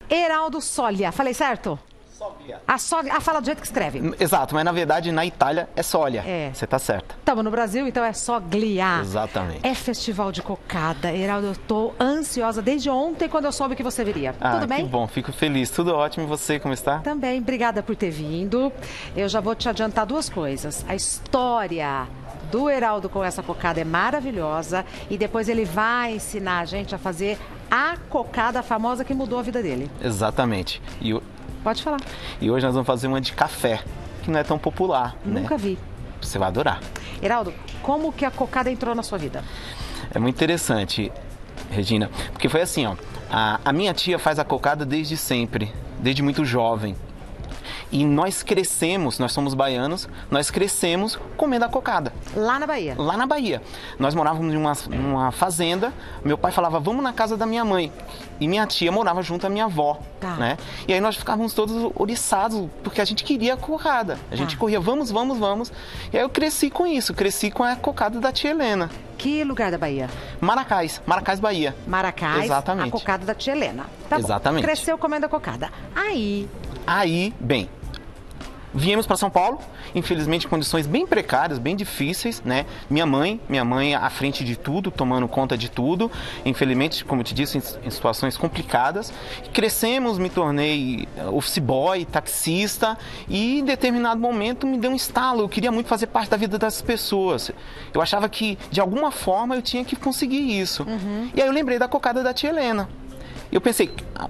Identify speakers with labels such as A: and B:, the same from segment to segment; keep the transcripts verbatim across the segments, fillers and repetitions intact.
A: Heraldo Solia, falei certo?
B: Sólia.
A: A Solia, ah, fala do jeito que escreve.
B: Exato, mas na verdade na Itália é Sólia.
A: É.
B: Você tá certa.
A: Estamos no Brasil, então é Soglia.
B: Exatamente.
A: É festival de cocada. Heraldo, eu tô ansiosa desde ontem quando eu soube que você viria.
B: Ah,
A: Tudo bem?
B: que bom, fico feliz. Tudo ótimo. E você, como está?
A: Também, obrigada por ter vindo. Eu já vou te adiantar duas coisas. A história do Heraldo com essa cocada é maravilhosa e depois ele vai ensinar a gente a fazer a cocada famosa que mudou a vida dele.
B: Exatamente. E, o-
A: Pode falar.
B: e hoje nós vamos fazer uma de café, que não é tão popular,
A: Nunca
B: né?
A: vi.
B: Você vai adorar.
A: Heraldo, como que a cocada entrou na sua vida?
B: É muito interessante, Regina, porque foi assim, ó. A, a minha tia faz a cocada desde sempre, desde muito jovem. E nós crescemos, nós somos baianos, nós crescemos comendo a cocada.
A: Lá na Bahia.
B: Lá na Bahia. Nós morávamos em uma, numa fazenda, meu pai falava, vamos na casa da minha mãe. E minha tia morava junto à minha avó,
A: Tá.
B: né? E aí nós ficávamos todos oriçados, porque a gente queria a cocada. A gente
A: Tá.
B: corria, vamos, vamos, vamos. E aí eu cresci com isso, cresci com a cocada da tia Helena.
A: Que lugar da Bahia?
B: Maracás, Maracás, Bahia.
A: Maracás,
B: Exatamente.
A: a cocada da tia Helena. Tá bom.
B: Exatamente.
A: Cresceu comendo a cocada. Aí,
B: Aí, bem, viemos para São Paulo, infelizmente em condições bem precárias, bem difíceis, né? Minha mãe, minha mãe à frente de tudo, tomando conta de tudo, infelizmente, como eu te disse, em, em situações complicadas. Crescemos, me tornei office boy, taxista e em determinado momento me deu um estalo, eu queria muito fazer parte da vida das pessoas. Eu achava que de alguma forma eu tinha que conseguir isso. E aí eu lembrei da cocada da tia Helena. Eu pensei,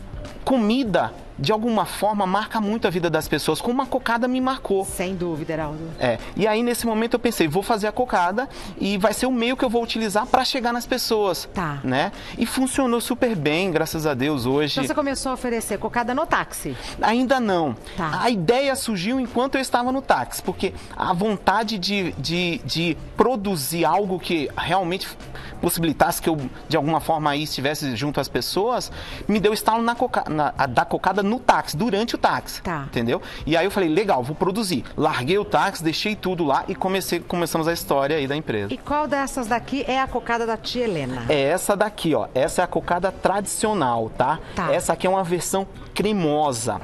B: comida de alguma forma marca muito a vida das pessoas, como uma cocada me marcou.
A: sem dúvida, Heraldo.
B: É, e aí nesse momento eu pensei, vou fazer a cocada e vai ser o meio que eu vou utilizar para chegar nas pessoas,
A: Tá.
B: né? E funcionou super bem, graças a Deus hoje.
A: Então você começou a oferecer cocada no táxi.
B: Ainda não.
A: Tá.
B: A ideia surgiu enquanto eu estava no táxi, porque a vontade de, de, de produzir algo que realmente possibilitasse que eu, de alguma forma, aí estivesse junto às pessoas, me deu estalo na coca, na, a- da cocada no táxi, durante o táxi.
A: Tá.
B: Entendeu? E aí eu falei, legal, vou produzir. Larguei o táxi, deixei tudo lá e comecei, começamos a história aí da empresa.
A: E qual dessas daqui é a cocada da tia Helena?
B: É essa daqui, ó. Essa é a cocada tradicional, tá?
A: Tá.
B: Essa aqui é uma versão cremosa.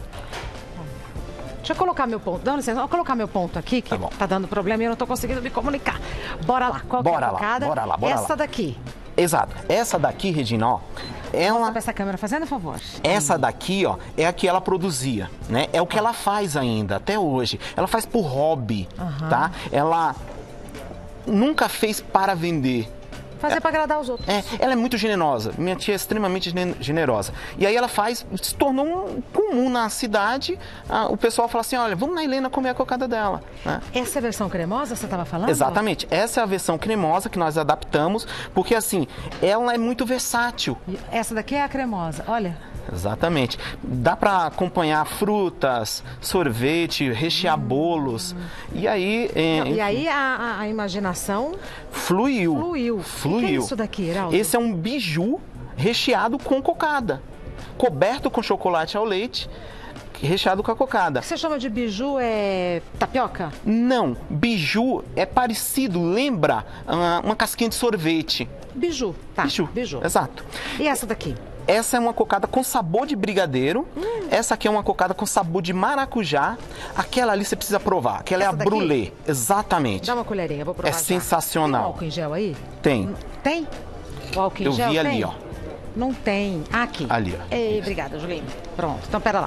A: Deixa eu colocar meu ponto. Dá licença, vou colocar meu ponto aqui, que
B: Tá bom.
A: tá dando problema e eu não tô conseguindo me comunicar. Bora lá. Qual
B: Bora
A: que é a
B: lá,
A: cocada?
B: bora lá, bora
A: Essa
B: lá.
A: daqui.
B: Exato. Essa daqui, Regina, ó, é
A: Mostra
B: uma...
A: pra essa câmera, fazendo um favor.
B: Essa daqui, ó, é a que ela produzia, né? É o que ela faz ainda, até hoje. Ela faz por hobby,
A: Aham.
B: tá? Ela nunca fez para vender.
A: Fazer pra agradar os outros.
B: É, ela é muito generosa. Minha tia é extremamente gene- generosa. E aí ela faz, se tornou um comum na cidade. Ah, o pessoal fala assim, olha, vamos na Helena comer a cocada dela, né?
A: Essa é a versão cremosa, você tava falando?
B: Exatamente. Essa é a versão cremosa que nós adaptamos, porque assim, ela é muito versátil.
A: E essa daqui é a cremosa, olha.
B: Exatamente. Dá para acompanhar frutas, sorvete, rechear bolos. E aí, é,
A: Não, e aí a, a- a imaginação
B: fluiu.
A: fluiu.
B: Fluiu.
A: O que é isso daqui, Heraldo?
B: Esse é um biju recheado com cocada, coberto com chocolate ao leite, recheado com a cocada.
A: O que você chama de biju é tapioca?
B: Não, biju é parecido, lembra ah, uma casquinha de sorvete.
A: Biju, tá.
B: Biju.
A: Biju.
B: Exato.
A: E essa daqui?
B: Essa é uma cocada com sabor de brigadeiro.
A: Hum.
B: Essa aqui é uma cocada com sabor de maracujá. Aquela ali você precisa provar. Aquela
A: Essa
B: é a
A: daqui?
B: brulê. Exatamente.
A: Dá uma colherinha, vou provar.
B: É
A: já.
B: sensacional.
A: Tem um álcool em gel aí?
B: Tem.
A: Tem? O álcool em
B: Eu
A: gel
B: vi ali,
A: tem?
B: ó.
A: Não tem. Ah, aqui.
B: Ali, ó.
A: Ei,
B: Isso.
A: obrigada, Julinho. Pronto, então pera lá.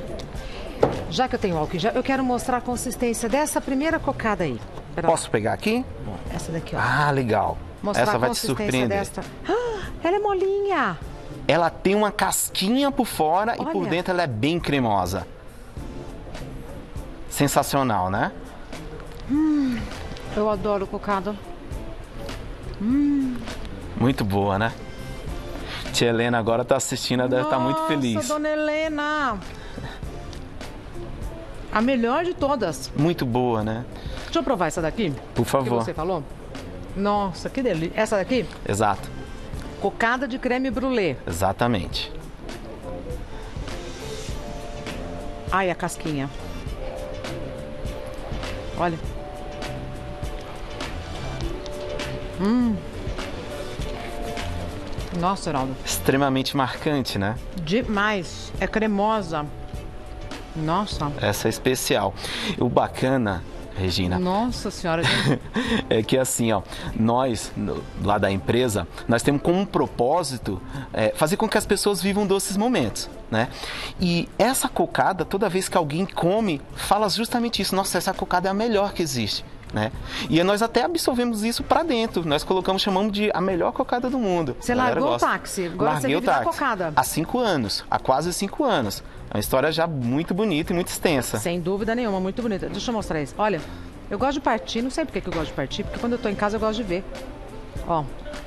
A: Já que eu tenho álcool em gel, eu quero mostrar a consistência dessa primeira cocada aí. Pera lá.
B: Posso pegar aqui?
A: Essa daqui, ó.
B: Ah, legal.
A: Mostrar
B: Essa
A: a
B: vai te
A: consistência
B: surpreender.
A: desta. Ah, ela é molinha.
B: Ela tem uma casquinha por fora e por
A: Olha.
B: dentro ela é bem cremosa. Sensacional, né?
A: Eu adoro cocada.
B: Muito boa, né? Tia Helena agora tá assistindo, ela deve estar muito feliz.
A: Nossa, dona Helena. A melhor de todas.
B: Muito boa, né?
A: Deixa eu provar essa daqui.
B: Por
A: Que
B: favor.
A: você falou. Nossa, que delícia. Essa daqui,
B: Exato.
A: cocada de creme brulee.
B: Exatamente.
A: Ai, a casquinha. Olha. Hum. Nossa, Heraldo.
B: Extremamente marcante, né?
A: Demais. É cremosa. Nossa.
B: Essa é especial. O bacana, Regina...
A: Nossa senhora.
B: é que assim, ó, nós, no, lá da empresa, nós temos como um propósito é, fazer com que as pessoas vivam doces momentos, né? E essa cocada, toda vez que alguém come, fala justamente isso. Nossa, essa cocada é a melhor que existe. Né? E nós até absorvemos isso para dentro. Nós colocamos, chamamos de a melhor cocada do mundo.
A: Você largou o táxi, agora
B: Larguei
A: você vive da cocada.
B: Há cinco anos, há quase cinco anos. É uma história já muito bonita e muito extensa.
A: Sem dúvida nenhuma, muito bonita. Deixa eu mostrar isso. Olha, eu gosto de partir, não sei por que eu gosto de partir, porque quando eu tô em casa eu gosto de ver. Ó.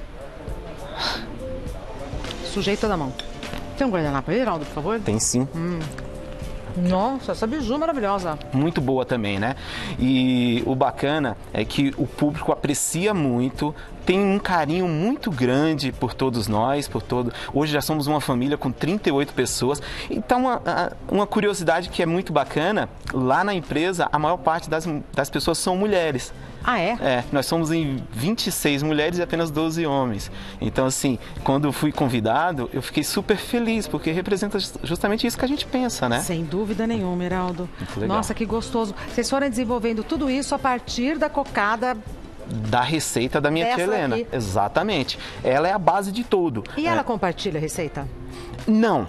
A: Sujei toda a mão. Tem um guardanapo aí, Heraldo, por favor?
B: Tem sim.
A: Hum. Nossa, essa biju maravilhosa.
B: Muito boa também, né? E o bacana é que o público aprecia muito, tem um carinho muito grande por todos nós, por todo... Hoje já somos uma família com trinta e oito pessoas. Então, uma, uma curiosidade que é muito bacana, lá na empresa, a maior parte das, das pessoas são mulheres.
A: Ah, é?
B: É, nós somos em vinte e seis mulheres e apenas doze homens. Então, assim, quando eu fui convidado, eu fiquei super feliz, porque representa justamente isso que a gente pensa, né?
A: Sem dúvida nenhuma, Heraldo.
B: Muito legal.
A: Nossa, que gostoso. Vocês foram desenvolvendo tudo isso a partir da cocada...
B: Da receita da minha tia Helena.
A: Aqui.
B: Exatamente. Ela é a base de tudo.
A: E
B: é.
A: ela compartilha a receita?
B: Não.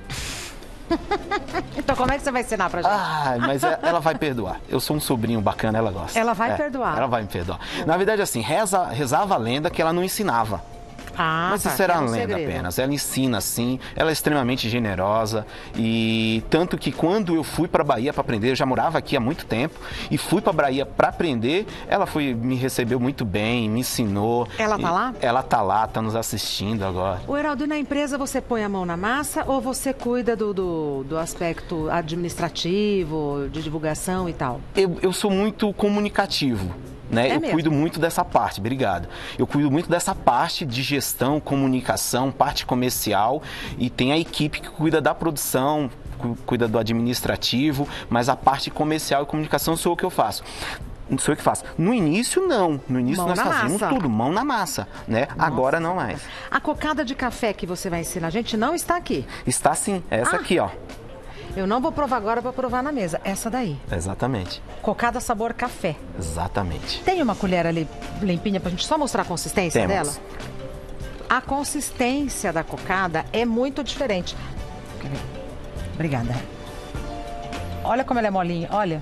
A: Então como é que você vai ensinar pra gente?
B: Ah, mas ela vai perdoar. Eu sou um sobrinho bacana, ela gosta.
A: Ela vai
B: é,
A: perdoar?
B: Ela vai me perdoar. Na verdade, assim, reza, rezava a lenda que ela não ensinava.
A: Ah,
B: Mas
A: tá,
B: isso era
A: é um
B: uma lenda
A: segredo.
B: apenas. Ela ensina, sim. Ela é extremamente generosa. E tanto que quando eu fui para Bahia para aprender, eu já morava aqui há muito tempo, e fui para Bahia para aprender, ela foi, me recebeu muito bem, me ensinou.
A: Ela tá lá?
B: Ela tá lá, tá nos assistindo agora.
A: O Heraldo, e na empresa você põe a mão na massa ou você cuida do, do, do aspecto administrativo, de divulgação e tal?
B: Eu, eu sou muito comunicativo. Né?
A: É
B: eu
A: mesmo?
B: cuido muito dessa parte, obrigado. Eu cuido muito dessa parte de gestão, comunicação, parte comercial, e tem a equipe que cuida da produção, cu- cuida do administrativo, mas a parte comercial e comunicação sou o que eu faço. Sou eu que faço. No início, não. No início
A: Mão
B: nós
A: na
B: fazíamos
A: massa.
B: tudo, mão na massa, né? Agora não mais.
A: A cocada de café que você vai ensinar a gente não está aqui.
B: Está sim, é essa
A: Ah.
B: aqui, ó.
A: Eu não vou provar agora para provar na mesa. Essa daí.
B: Exatamente,
A: Cocada sabor café.
B: exatamente.
A: Tem uma colher ali limpinha pra gente só mostrar a consistência
B: Temos.
A: dela? A consistência da cocada é muito diferente. Quer ver? Obrigada. Olha como ela é molinha, olha.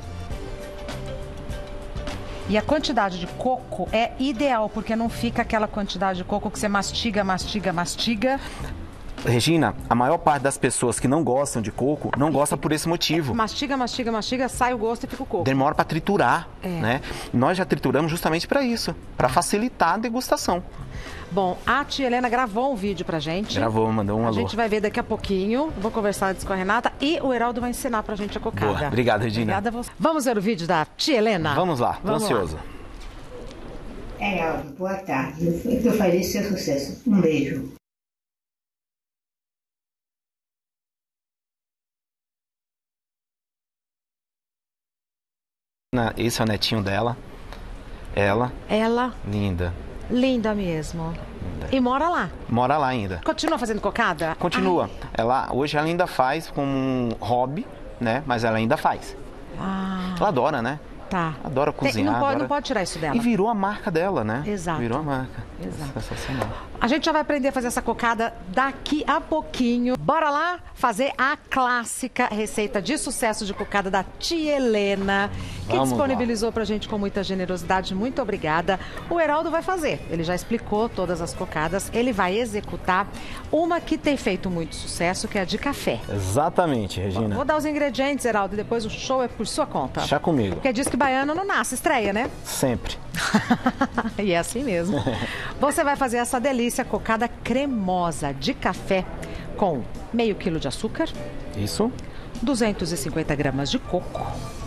A: E a quantidade de coco é ideal, porque não fica aquela quantidade de coco que você mastiga, mastiga, mastiga.
B: Regina, a maior parte das pessoas que não gostam de coco, não gosta por esse motivo.
A: Mastiga, mastiga, mastiga, sai o gosto e fica o coco.
B: Demora para triturar,
A: É.
B: né? Nós já trituramos justamente para isso, para facilitar a degustação.
A: Bom, a tia Helena gravou um vídeo pra gente.
B: Gravou, mandou um
A: A
B: alô.
A: gente vai ver daqui a pouquinho. Vou conversar antes com a Renata e o Heraldo vai ensinar pra gente a cocada.
B: Boa, obrigado, Regina.
A: Obrigada a você. Vamos ver o vídeo da tia Helena?
B: Vamos lá, tô
A: Vamos lá.
B: ansioso.
C: Heraldo, boa tarde. O que eu faria ser sucesso? Um beijo.
B: Na- Esse é o netinho dela. Ela,
A: Ela,
B: linda.
A: linda mesmo. E mora lá.
B: Mora lá ainda.
A: Continua fazendo cocada?
B: Continua. Ela, hoje ela ainda faz como um hobby, né? Mas ela ainda faz.
A: Ah,
B: Ela adora, né?
A: tá.
B: Adora
A: Tem-
B: cozinhar.
A: não, pode,
B: adora...
A: não pode tirar isso dela.
B: E virou a marca dela, né?
A: Exato.
B: Virou a marca.
A: Exato.
B: Sensacional.
A: A gente já vai aprender a fazer essa cocada daqui a pouquinho. Bora lá fazer a clássica receita de sucesso de cocada da tia Helena, que
B: Vamos
A: disponibilizou pra gente com muita generosidade. Muito obrigada. O Heraldo vai fazer. Ele já explicou todas as cocadas. Ele vai executar uma que tem feito muito sucesso, que é a de café.
B: Exatamente, Regina.
A: Vou dar os ingredientes, Heraldo, e depois o show é por sua conta.
B: Chá comigo.
A: Porque diz que baiano não nasce, estreia, né?
B: Sempre.
A: E é assim mesmo. Você vai fazer essa delícia cocada cremosa de café com meio quilo de açúcar,
B: Isso.
A: duzentos e cinquenta gramas de coco,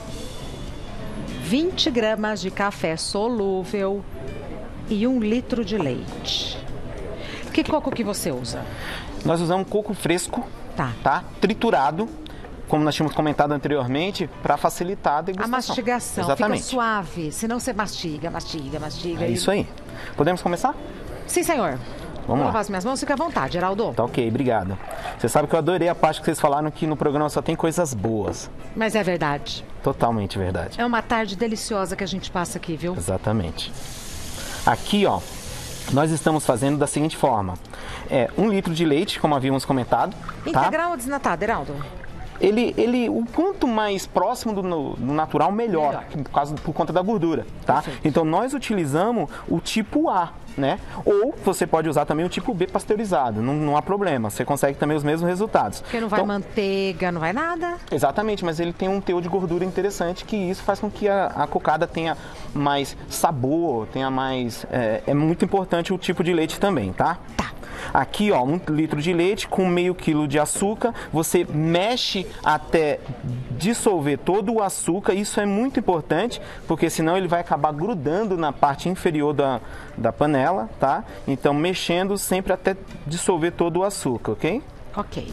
A: vinte gramas de café solúvel e um litro de leite. Que coco que você usa?
B: Nós usamos coco fresco,
A: Tá.
B: tá? Triturado, como nós tínhamos comentado anteriormente, para facilitar a
A: A
B: degustação.
A: mastigação
B: Exatamente.
A: fica suave, senão você mastiga, mastiga, mastiga.
B: É
A: e-
B: isso aí. Podemos começar?
A: Sim, senhor.
B: Vamos
A: Vou
B: lá.
A: lavar as minhas mãos, fica à vontade, Heraldo.
B: Tá ok, obrigado. Você sabe que eu adorei a parte que vocês falaram que no programa só tem coisas boas.
A: Mas é verdade.
B: Totalmente verdade.
A: É uma tarde deliciosa que a gente passa aqui, viu?
B: Exatamente. Aqui, ó, nós estamos fazendo da seguinte forma. É um litro de leite, como havíamos comentado. Tá?
A: Integral ou desnatado, Heraldo?
B: Ele, ele, o quanto mais próximo do, do natural, melhor,
A: Melhor.
B: Por, causa, por conta da gordura, tá?
A: Perfeito.
B: Então, nós utilizamos o tipo A, né? Ou você pode usar também o tipo B pasteurizado, não, não há problema, você consegue também os mesmos resultados.
A: Porque não vai
B: Então,
A: manteiga, não vai nada.
B: exatamente, mas ele tem um teor de gordura interessante, que isso faz com que a, a cocada tenha mais sabor, tenha mais... É, é muito importante o tipo de leite também, tá?
A: Tá.
B: Aqui, ó, um litro de leite com meio quilo de açúcar. Você mexe até dissolver todo o açúcar. Isso é muito importante, porque senão ele vai acabar grudando na parte inferior da, da panela, tá? Então, mexendo sempre até dissolver todo o açúcar, ok?
A: Ok.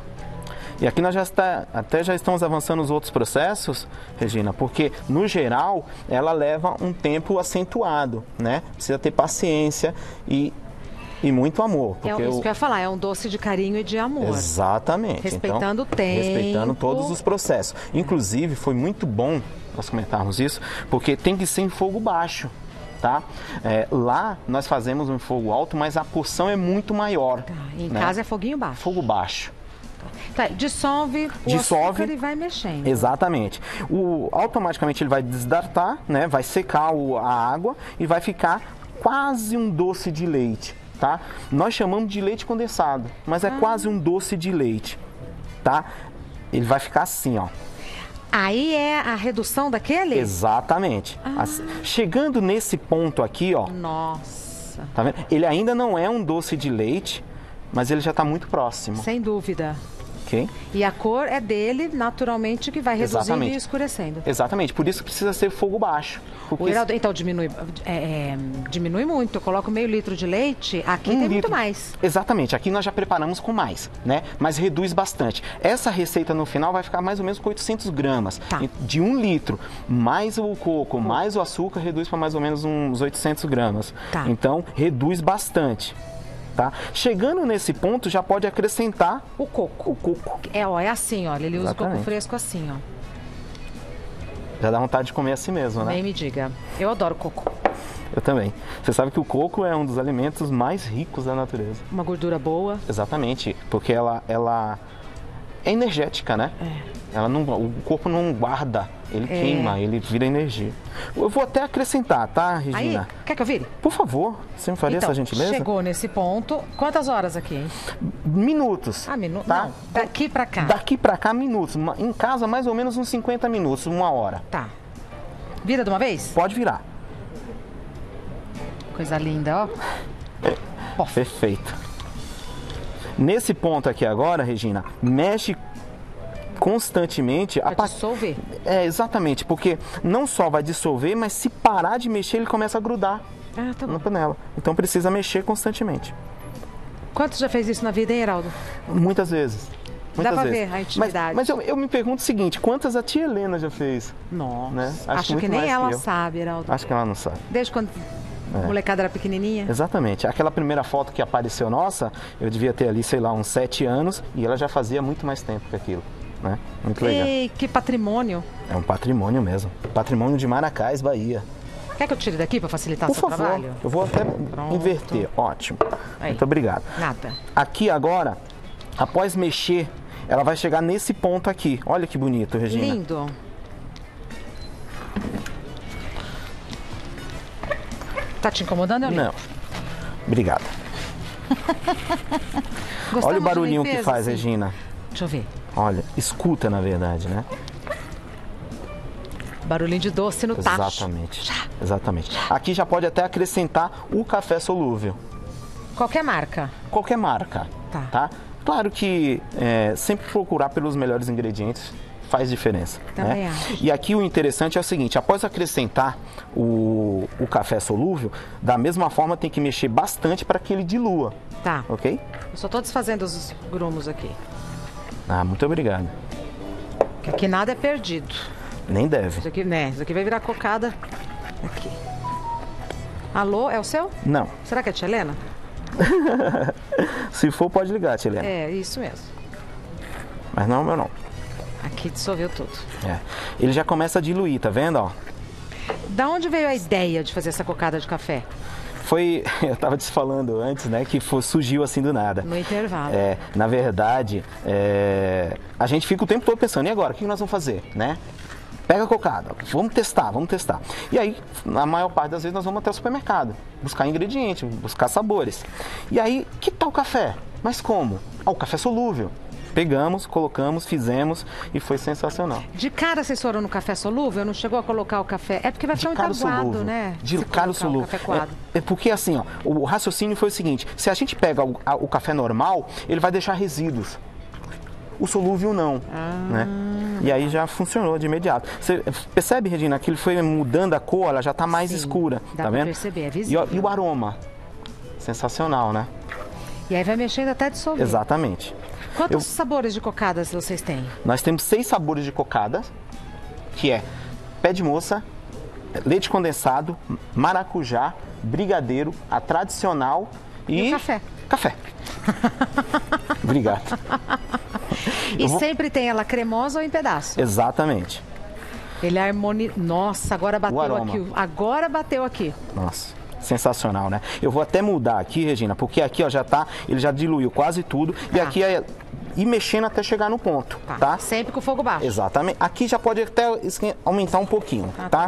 B: E aqui nós já está, até já estamos avançando os outros processos, Regina, porque no geral ela leva um tempo acentuado, né? Precisa ter paciência e E muito amor.
A: É
B: Porque
A: isso
B: eu...
A: que eu ia falar, é um doce de carinho e de amor.
B: Exatamente.
A: Respeitando
B: então,
A: o tempo.
B: Respeitando todos os processos. Inclusive, foi muito bom nós comentarmos isso, porque tem que ser em fogo baixo. Tá? É, lá nós fazemos um fogo alto, mas a porção é muito maior.
A: Tá, em
B: né?
A: casa é foguinho baixo.
B: Fogo baixo.
A: Tá, dissolve o
B: Dissolve.
A: açúcar e vai mexendo.
B: Exatamente. O, automaticamente ele vai desidratar, né? Vai secar o, a água e vai ficar quase um doce de leite. Tá? Nós chamamos de leite condensado, mas é ah. quase um doce de leite, tá? Ele vai ficar assim, ó.
A: Aí é a redução daquele?
B: Exatamente.
A: Ah.
B: Assim, chegando nesse ponto aqui, ó.
A: Nossa.
B: Tá vendo? Ele ainda não é um doce de leite, mas ele já está muito próximo.
A: Sem dúvida.
B: Ok?
A: E a cor é dele, naturalmente, que vai reduzindo
B: Exatamente.
A: e escurecendo.
B: Exatamente, por isso que precisa ser fogo baixo.
A: O Heraldo, então diminui, é, é, diminui muito. Eu coloco meio litro de leite, aqui
B: um
A: tem
B: litro.
A: muito mais.
B: Exatamente, aqui nós já preparamos com mais, né? Mas reduz bastante. Essa receita no final vai ficar mais ou menos com oitocentos gramas.
A: Tá.
B: De um litro, mais o coco, mais o açúcar, reduz para mais ou menos uns oitocentos gramas.
A: Tá.
B: Então, reduz bastante. Tá? Chegando nesse ponto, já pode acrescentar
A: o coco.
B: O coco.
A: É, ó, é assim, olha, ele usa
B: Exatamente.
A: o coco fresco assim, ó.
B: Já dá vontade de comer assim mesmo, né?
A: Nem me diga. Eu adoro coco.
B: Eu também. Você sabe que o coco é um dos alimentos mais ricos da natureza.
A: Uma gordura boa.
B: Exatamente, porque ela, ela é energética, né?
A: É.
B: Ela não, o corpo não guarda, ele
A: É.
B: queima, ele vira energia. Eu vou até acrescentar, tá, Regina?
A: Aí, quer que eu vire?
B: Por favor, você me faria
A: Então,
B: essa gentileza?
A: chegou nesse ponto. Quantas horas aqui, hein?
B: Minutos.
A: Ah, minutos?
B: Tá?
A: Não, daqui pra cá.
B: Daqui pra cá, minutos. Em casa, mais ou menos uns cinquenta minutos, uma hora.
A: Tá. Vira de uma vez?
B: Pode virar.
A: Coisa linda, ó.
B: Perfeito. Nesse ponto aqui agora, Regina, mexe constantemente.
A: Vai
B: a pa-
A: dissolver.
B: É, exatamente, porque não só vai dissolver, mas se parar de mexer, ele começa a grudar
A: Ah, tá
B: na
A: bom.
B: panela. Então precisa mexer constantemente.
A: Quanto já fez isso na vida, hein, Heraldo?
B: Muitas vezes. Muitas
A: pra
B: vezes.
A: ver a intimidade.
B: Mas, mas eu, eu me pergunto o seguinte, quantas a tia Helena já fez?
A: Nossa.
B: Né? Acho
A: Acho,
B: muito
A: que nem
B: mais
A: ela
B: que eu.
A: sabe, Heraldo.
B: Acho que ela não sabe.
A: Desde quando a molecada era pequenininha?
B: Exatamente. Aquela primeira foto que apareceu nossa, eu devia ter ali, sei lá, uns sete anos, e ela já fazia muito mais tempo que aquilo. Né? Muito legal.
A: Ei, que patrimônio.
B: É um patrimônio mesmo. Patrimônio de Maracás, Bahia.
A: Quer que eu tire daqui para facilitar o
B: Por
A: seu
B: favor,
A: trabalho?
B: eu vou até
A: Pronto.
B: inverter. Ótimo.
A: Aí.
B: Muito obrigado.
A: Nada.
B: Aqui agora, após mexer, ela vai chegar nesse ponto aqui. Olha que bonito, Regina.
A: Lindo. Tá te incomodando, eu
B: Não. Obrigado.
A: Gostamos
B: Olha o
A: de
B: barulhinho
A: limpeza,
B: que faz,
A: assim?
B: Regina.
A: Deixa eu ver.
B: Olha, escuta na verdade, né?
A: Barulhinho de doce no tacho.
B: Exatamente. Exatamente. Aqui já pode até acrescentar o café solúvel.
A: Qualquer marca.
B: Qualquer marca.
A: Tá.
B: Tá? Claro que é, sempre procurar pelos melhores ingredientes faz diferença.
A: Também
B: né?
A: acho.
B: E aqui o interessante é o seguinte, após acrescentar o, o café solúvel, da mesma forma tem que mexer bastante para que ele dilua.
A: Tá.
B: Ok?
A: Eu só tô desfazendo os grumos aqui.
B: Ah, muito obrigado.
A: Que aqui nada é perdido.
B: Nem deve.
A: Isso aqui, né? Isso aqui vai virar cocada. Aqui. Alô, é o seu?
B: Não.
A: Será que é a tia Helena?
B: Se for, pode ligar, Tia Helena.
A: É, isso mesmo.
B: Mas não, meu não.
A: Aqui dissolveu tudo.
B: É. Ele já começa a diluir, tá vendo, ó?
A: Da onde veio a ideia de fazer essa cocada de café?
B: Foi, eu tava te falando antes, né, que foi, surgiu assim do nada.
A: No intervalo.
B: É, na verdade, é, a gente fica o tempo todo pensando, e agora, o que nós vamos fazer, né? Pega a cocada, vamos testar, vamos testar. E aí, na maior parte das vezes, nós vamos até o supermercado, buscar ingredientes, buscar sabores. E aí, que tal o café? Mas como? Ah, o café solúvel. Pegamos, colocamos, fizemos e foi sensacional.
A: De cara vocês foram no café solúvel? Não chegou a colocar o café? É porque vai ficar muito aguado,
B: solúvel,
A: né?
B: De
A: Se
B: cara
A: colocar o
B: solúvel.
A: café coado.
B: É, é porque assim, ó, o raciocínio foi o seguinte, se a gente pega o, a, o café normal, ele vai deixar resíduos. O solúvel não,
A: Ah.
B: né? E aí já funcionou de imediato. Você percebe, Regina, que ele foi mudando a cor, ela já está mais
A: Sim,
B: escura,
A: dá
B: tá
A: pra
B: vendo?
A: perceber, é
B: E,
A: visível.
B: ó, e o aroma? Sensacional, né?
A: E aí vai mexendo até dissolver.
B: Exatamente.
A: Quantos
B: Eu-
A: sabores de cocadas vocês têm?
B: Nós temos seis sabores de cocada, que é pé de moça, leite condensado, maracujá, brigadeiro, a tradicional e...
A: E o café.
B: Café. Obrigado.
A: E
B: Eu vou-
A: sempre tem ela cremosa ou em pedaço?
B: Exatamente.
A: Ele harmoniza. Nossa, agora bateu
B: aroma.
A: aqui. o- Agora bateu aqui.
B: Nossa, sensacional, né? Eu vou até mudar aqui, Regina, porque aqui ó, já tá, ele já diluiu quase tudo. E
A: Tá.
B: aqui é ir mexendo até chegar no ponto,
A: Tá.
B: tá?
A: Sempre com fogo baixo.
B: Exatamente. Aqui já pode até esquen- aumentar um pouquinho,
A: Ah,
B: tá?
A: tá.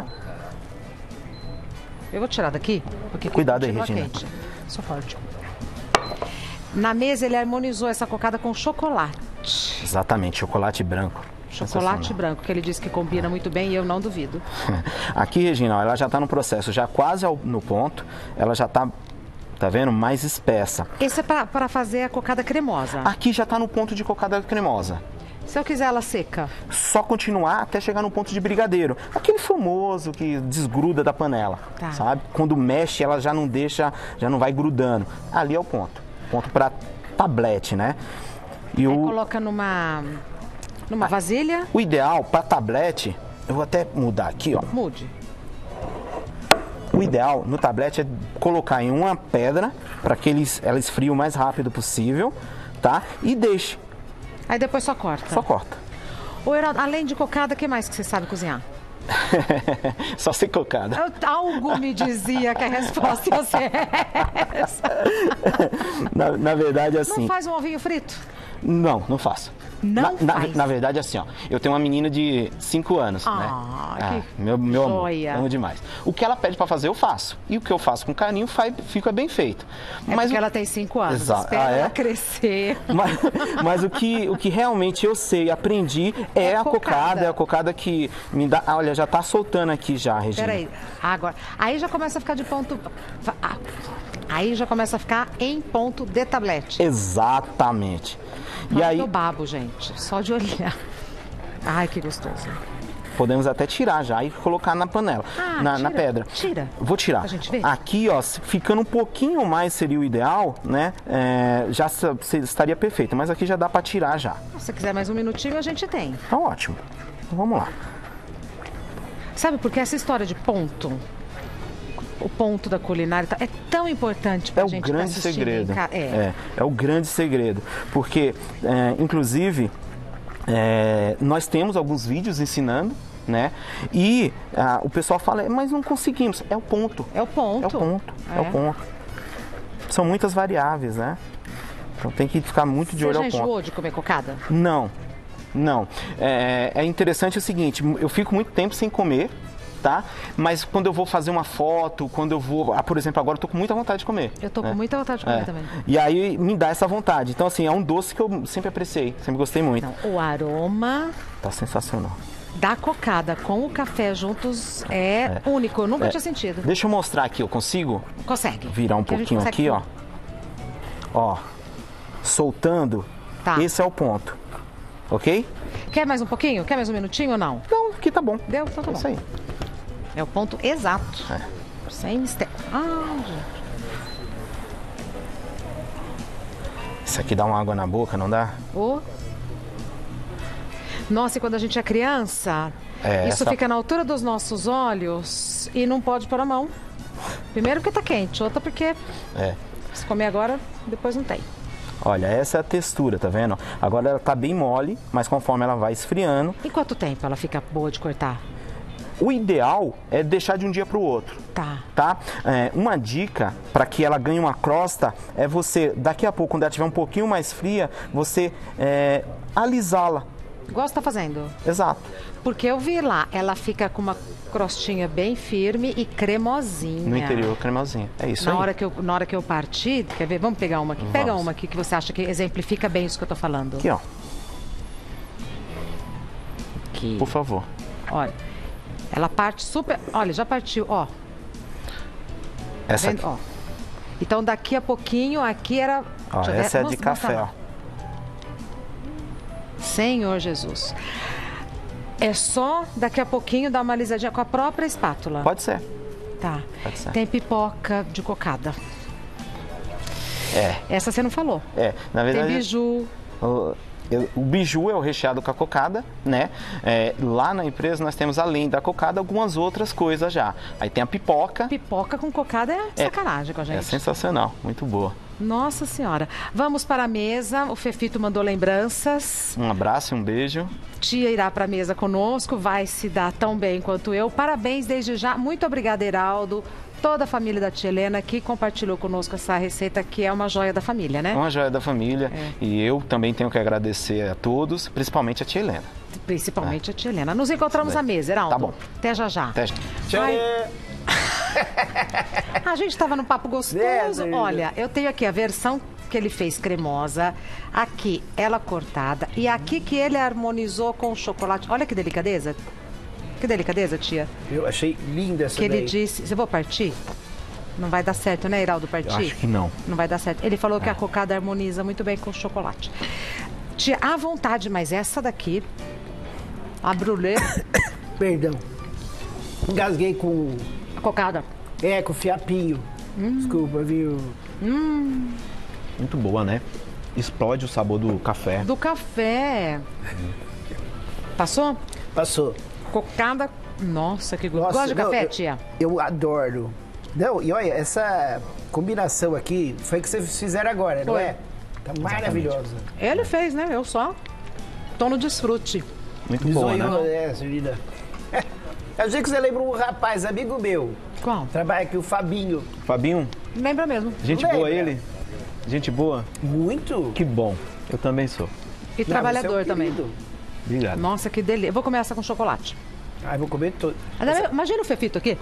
A: Eu vou tirar daqui, porque aqui
B: Cuidado aí,
A: continua
B: Regina.
A: quente. Sou forte. Na mesa ele harmonizou essa cocada com chocolate.
B: Exatamente, chocolate branco.
A: Chocolate
B: Sensacional.
A: branco, que ele disse que combina muito bem e eu não duvido.
B: Aqui, Regina, ó, ela já está no processo, já quase ao- no ponto. Ela já está, tá vendo, mais espessa.
A: Esse é para fazer a cocada cremosa.
B: Aqui já está no ponto de cocada cremosa.
A: Se eu quiser ela seca,
B: Só continuar até chegar no ponto de brigadeiro. Aquele famoso que desgruda da panela,
A: Tá.
B: sabe? Quando mexe, ela já não deixa, já não vai grudando. Ali é o ponto. Ponto para tablete, né? E
A: aí
B: o,
A: coloca numa, numa vasilha,
B: o ideal para tablete, eu vou até mudar aqui, ó.
A: mude.
B: O ideal no tablete é colocar em uma pedra para que eles, ela esfrie o mais rápido possível, tá? E deixe,
A: Aí depois só corta.
B: só corta.
A: Ô, Heraldo, além de cocada, o que mais que você sabe cozinhar?
B: Só ser cocada.
A: Eu- algo me dizia que a resposta ia ser essa.
B: Na, na verdade, assim.
A: Não faz um ovinho frito?
B: Não, não faço.
A: Não
B: na, na-
A: faz?
B: na verdade, assim, ó, eu tenho uma menina de cinco anos,
A: Ah,
B: né?
A: que
B: meu, meu amor,
A: joia.
B: amo demais. O que ela pede pra fazer, eu faço. E o que eu faço com carinho, faz, fica bem feito.
A: É
B: Mas
A: porque
B: o-
A: ela tem cinco anos.
B: Exato.
A: Espera
B: Ah, é?
A: ela crescer.
B: Mas, mas o, que, o que realmente eu sei e aprendi é,
A: É
B: a
A: cocada.
B: cocada. É a cocada que me dá... ah, olha, já tá soltando aqui já, Regina.
A: Peraí, agora. Aí já começa a ficar de ponto. ah, Aí já começa a ficar em ponto de tablete.
B: Exatamente. E
A: Ai,
B: aí,
A: eu babo, gente. Só de olhar. Ai, que gostoso.
B: podemos até tirar já e colocar na panela,
A: Ah,
B: na, na
A: tira,
B: pedra.
A: tira.
B: Vou tirar.
A: Pra gente ver.
B: Aqui, ó, se- ficando um pouquinho mais seria o ideal, né? É, já sa- se- estaria perfeito, mas aqui já dá pra tirar já.
A: Se você quiser mais um minutinho, a gente tem.
B: Tá ótimo. Então, vamos lá.
A: Sabe por que essa história de ponto? O ponto da culinária tá- é tão importante pra
B: É o
A: gente que tá
B: grande
A: assistindo
B: segredo.
A: em ca- É.
B: É, é o grande segredo. Porque, é, inclusive, é, nós temos alguns vídeos ensinando, né? E ah, o pessoal fala, mas não conseguimos. É o ponto.
A: É o ponto.
B: É o ponto. É,
A: É.
B: o ponto. São muitas variáveis, né? Então tem que ficar muito de
A: Você
B: olho
A: já
B: ao ponto.
A: enjoou de comer cocada?
B: Não, não. É, é interessante o seguinte, eu fico muito tempo sem comer, tá? Mas quando eu vou fazer uma foto, quando eu vou... Ah, por exemplo, agora eu tô com muita vontade de comer.
A: Eu tô
B: né?
A: com muita vontade de comer
B: É.
A: também.
B: E aí me dá essa vontade. Então, assim, é um doce que eu sempre apreciei, sempre gostei muito.
A: Não, o aroma
B: Tá sensacional.
A: da cocada com o café juntos é, único. Eu nunca
B: É.
A: tinha sentido.
B: Deixa eu mostrar aqui, eu consigo
A: Consegue.
B: virar um
A: Que a gente
B: pouquinho
A: consegue
B: aqui, ó.
A: tudo.
B: Ó, soltando.
A: Tá.
B: Esse é o ponto, ok?
A: Quer mais um pouquinho? Quer mais um minutinho ou não?
B: Não, aqui tá bom.
A: Deu? Então tá
B: É
A: bom.
B: isso aí.
A: É o ponto exato.
B: É.
A: Sem mistério. Ah, gente.
B: Isso aqui dá uma água na boca, não dá?
A: Ô. Nossa, e quando a gente é criança,
B: É,
A: isso
B: essa-
A: fica na altura dos nossos olhos e não pode pôr a mão. Primeiro porque tá quente, outra porque
B: É.
A: Se comer agora, depois não tem.
B: Olha, essa é a textura, tá vendo? Agora ela tá bem mole, mas conforme ela vai esfriando...
A: Em quanto tempo ela fica boa de cortar?
B: O ideal é deixar de um dia para o outro.
A: Tá.
B: Tá? É, uma dica para que ela ganhe uma crosta é você, daqui a pouco, quando ela estiver um pouquinho mais fria, você é, alisá-la.
A: Igual você tá fazendo.
B: Exato.
A: Porque eu vi lá, ela fica com uma crostinha bem firme e cremosinha.
B: No interior, cremosinha. É isso
A: na
B: aí.
A: Hora que eu, na hora que eu partir, quer ver? Vamos pegar uma aqui.
B: Vamos.
A: Pega uma aqui que você acha que exemplifica bem isso que eu tô falando.
B: Aqui, ó.
A: Aqui.
B: Por favor.
A: Olha, ela parte super... Olha, já partiu, ó.
B: Essa
A: Vendo?
B: aqui.
A: Ó. Então, daqui a pouquinho, aqui era...
B: Ó,
A: deixa eu ver,
B: essa é
A: mostra-
B: de café,
A: mostra
B: ó.
A: lá. Senhor Jesus. É só daqui a pouquinho dar uma alisadinha com a própria espátula.
B: Pode ser.
A: Tá.
B: Pode ser.
A: Tem pipoca de cocada.
B: É.
A: Essa você não falou.
B: É. Na
A: Tem
B: verdade,
A: biju.
B: o, eu- o biju é o recheado com a cocada, né? É, lá na empresa nós temos, além da cocada, algumas outras coisas já. Aí tem a pipoca.
A: Pipoca com cocada é sacanagem com a
B: É
A: gente.
B: sensacional, muito boa.
A: Nossa Senhora. Vamos para a mesa. O Fefito mandou lembranças.
B: Um abraço e um beijo.
A: Tia irá para a mesa conosco, vai se dar tão bem quanto eu. Parabéns desde já. Muito obrigada, Heraldo. Toda a família da tia Helena que compartilhou conosco essa receita que é uma joia da família, né?
B: Uma joia da família.
A: É.
B: E eu também tenho que agradecer a todos, principalmente a tia Helena.
A: Principalmente a tia Helena. Nos encontramos à mesa, Heraldo.
B: Tá bom.
A: Até já já.
B: Até já.
A: Vai. A gente estava num papo gostoso.
D: É, Zé.
A: Olha, eu tenho aqui a versão que ele fez cremosa, aqui ela cortada e aqui que ele harmonizou com o chocolate. Olha que delicadeza. Que delicadeza, tia.
D: Eu achei linda essa
A: Que ele
D: daí.
A: disse, você vou partir? Não vai dar certo, né, Heraldo, partir?
B: Eu acho que não.
A: Não vai dar certo. Ele falou que a cocada harmoniza muito bem com o chocolate. Tia, à vontade, mas essa daqui, a brulé,
D: Perdão. Engasguei com...
A: a cocada.
D: É, com fiapinho. Desculpa, viu?
B: Muito boa, né? Explode o sabor do café.
A: Do café. Passou?
D: Passou.
A: Cocada. Nossa, que gostoso.
D: Nossa,
A: Gosta de
D: não,
A: café,
D: eu-
A: tia?
D: Eu adoro. Não, e olha, essa combinação aqui foi que vocês fizeram agora, não
A: Foi.
D: é? Tá maravilhosa.
A: Ele fez, né? Eu só. Tô no desfrute.
B: Muito boa, né?
D: Zoiou, é, Celina. Eu sei que você lembra um rapaz, amigo meu,
A: Qual?
D: trabalha aqui, o Fabinho.
B: Fabinho,
A: Lembra mesmo.
B: gente
D: Lembra?
B: boa ele? Gente boa?
D: Muito.
B: Que bom. Eu também sou.
A: E
D: Não,
A: trabalhador
D: você é um
A: também.
D: querido.
B: Obrigado.
A: Nossa, que delícia. Vou comer essa com chocolate.
D: Ai, vou comer todo.
A: Imagina o Fefito aqui.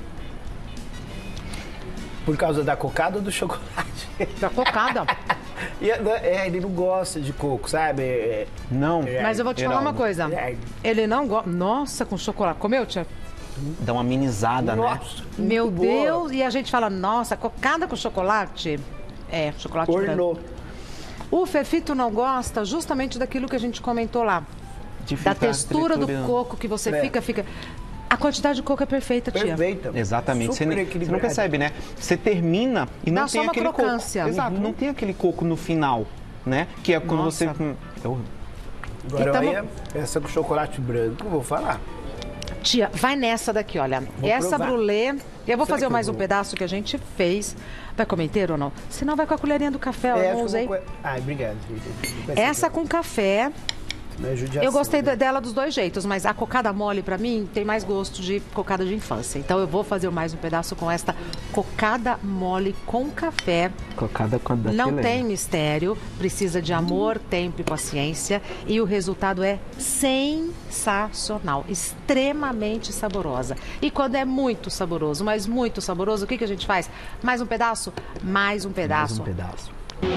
D: Por causa da cocada ou do chocolate?
A: Da cocada.
D: E, é, ele não gosta de coco, sabe? É,
B: Não.
A: Mas eu vou te falar uma
B: Heraldo,
A: coisa.
D: É.
A: Ele não gosta. Nossa, com chocolate. Comeu, tia?
B: Dá uma amenizada, né?
D: Nossa, muito
A: Meu
D: boa.
A: Deus. E a gente fala, nossa, cocada com chocolate. É, chocolate branco.
D: Ornou.
A: O Fefito não gosta justamente daquilo que a gente comentou lá.
B: De
A: Da
B: ficar
A: textura do
B: triturando.
A: coco que você
D: É.
A: fica, fica. A quantidade de coco é perfeita, tia.
D: Perfeita.
B: Exatamente. Você,
D: Super
B: nem- você não
D: equilibrada.
B: percebe, né? Você termina e não
A: Dá só
B: tem
A: uma
B: aquele
A: crocância.
B: coco. Exato,
A: Uhum.
B: não tem aquele coco no final, né? Que é quando
A: Nossa.
B: você... Eu-
D: Agora,
A: E tamo-
D: olha, essa com chocolate branco, vou falar.
A: Tia, vai nessa daqui, olha.
D: Vou
A: Essa
D: provar.
A: brulê. Eu vou
D: Será
A: fazer
D: que
A: mais
D: eu
A: um
D: vou?
A: pedaço que a gente fez. Vai comer inteiro ou não? Senão vai com a colherinha do café, eu
D: É,
A: não
D: acho que
A: usei.
D: eu vou co- Ai, obrigado. Gente.
A: Essa com café.
D: Não é judiação,
A: Eu gostei
D: né?
A: dela dos dois jeitos, mas a cocada mole, pra mim, tem mais gosto de cocada de infância. Então eu vou fazer mais um pedaço com esta cocada mole com café.
B: Cocada com a da
A: Não
B: Helena.
A: tem mistério, precisa de amor, tempo e paciência. E o resultado é sensacional, extremamente saborosa. E quando é muito saboroso, mas muito saboroso, o que, que a gente faz? Mais um pedaço? Mais um
B: Mais
A: pedaço.
B: um pedaço.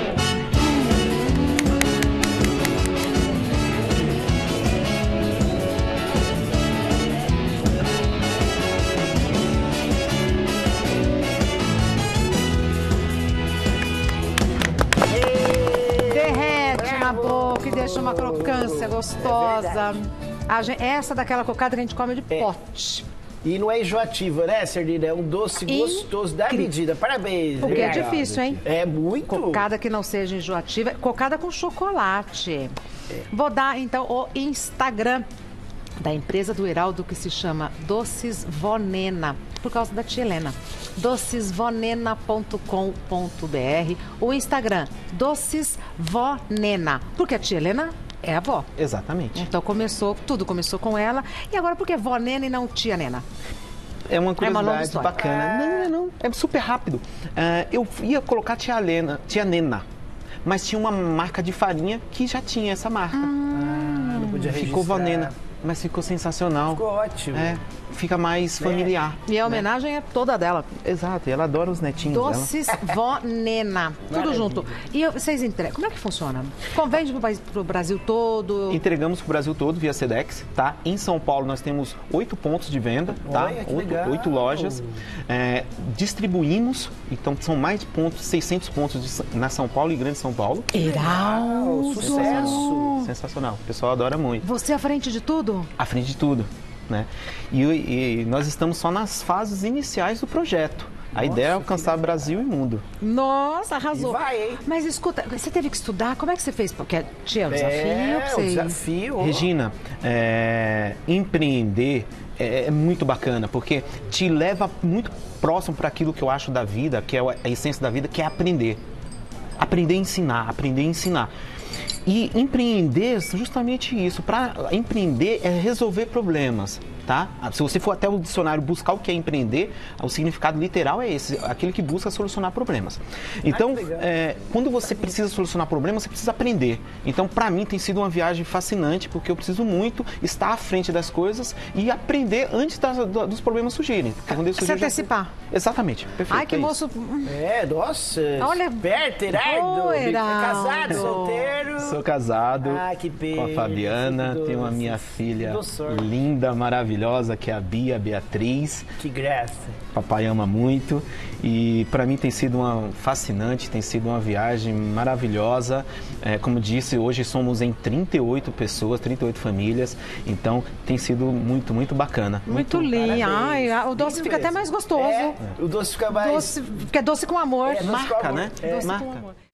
A: Derrete na boca e deixa uma crocância gostosa. A gen- essa daquela cocada que a gente come de
D: É.
A: pote.
D: E não é enjoativa, né, Serdina? É um doce
A: Incrível.
D: gostoso da medida. Parabéns.
A: Porque é
D: Obrigado.
A: difícil, hein?
D: É muito.
A: Cocada que não seja enjoativa. Cocada com chocolate. Vou dar, então, o Instagram. da empresa do Heraldo que se chama Doces Vó Nena, por causa da tia Helena. doces vó nena ponto com ponto br, o Instagram Doces Vó Nena, porque a tia Helena é a avó.
B: Exatamente.
A: Então começou, tudo começou com ela. E agora por que Vó Nena e não tia Nena?
B: É uma
A: É uma longa
B: curiosidade
A: história.
B: bacana. Não, não, não. É super rápido. Ah, eu ia colocar tia Helena, tia Nena, mas tinha uma marca de farinha que já tinha essa marca.
D: Ah, não podia registrar.
B: Ficou Vó Nena, mas ficou sensacional.
D: Ficou ótimo.
B: É, fica mais familiar.
A: E a homenagem é toda dela.
B: Exato, e ela adora os netinhos
A: Doces Vó Nena. Tudo
D: Maravilha.
A: junto. E eu- vocês entregam. Como é que funciona? Convende pro, país- pro Brasil todo?
B: dela. Entregamos para o Brasil todo via Sedex, tá? Em São Paulo nós temos oito pontos de venda, tá?
D: Olha, que
B: Oito,
D: legal.
B: oito lojas. É, distribuímos, então são mais de pontos, seiscentos pontos de Sa- na São Paulo e Grande São Paulo.
A: Heraldo.
D: Sucesso.
B: Sensacional, o pessoal adora muito.
A: Você à frente de tudo?
B: À frente de tudo, né? E, e nós estamos só nas fases iniciais do projeto. A ideia é alcançar Brasil e mundo.
A: Nossa, arrasou.
D: E vai, hein?
A: Mas escuta, você teve que estudar? Como é que você fez? Porque tinha um desafio
D: É,
A: pra
D: o
A: você...
D: desafio.
B: Regina, é, empreender é, é muito bacana, porque te leva muito próximo para aquilo que eu acho da vida, que é a essência da vida, que é aprender. Aprender a ensinar, aprender a ensinar. E empreender é justamente isso. Para empreender é resolver problemas, tá? Se você for até o dicionário buscar o que é empreender, o significado literal é esse, aquele que busca solucionar problemas. Então,
D: que legal.
B: é, quando você precisa solucionar problemas, você precisa aprender. Então, para mim, tem sido uma viagem fascinante, porque eu preciso muito estar à frente das coisas e aprender antes das- do- dos problemas surgirem. Porque quando eles
A: Se
B: surgirem, eu já-
A: antecipar.
B: Exatamente. Perfeito,
A: Ai, que
B: é isso.
A: moço...
D: É, nossa.
A: Olha-
D: Esperto, Heraldo.
A: Ô,
D: É
A: Heraldo.
D: casado, solteiro.
B: Sou casado
D: Ah, que
B: com
D: pena,
B: a Fabiana,
D: que
B: tenho a
D: doce.
B: minha filha
D: Dou sorte.
B: linda, maravilhosa, que é a Bia Beatriz.
D: Que graça.
B: Papai ama muito e para mim tem sido uma fascinante, tem sido uma viagem maravilhosa. É, como disse, hoje somos em trinta e oito pessoas, trinta e oito famílias, então tem sido muito, muito bacana.
A: Muito lindo.
D: parabéns.
A: Ai, o doce
D: Lindo
A: fica até
D: mesmo.
A: mais gostoso.
D: É, o doce fica mais...
A: Doce, porque é doce com amor.
D: É, doce com
B: Marca,
D: amor.
B: né?
D: É.
A: Doce
B: Marca.
A: com amor.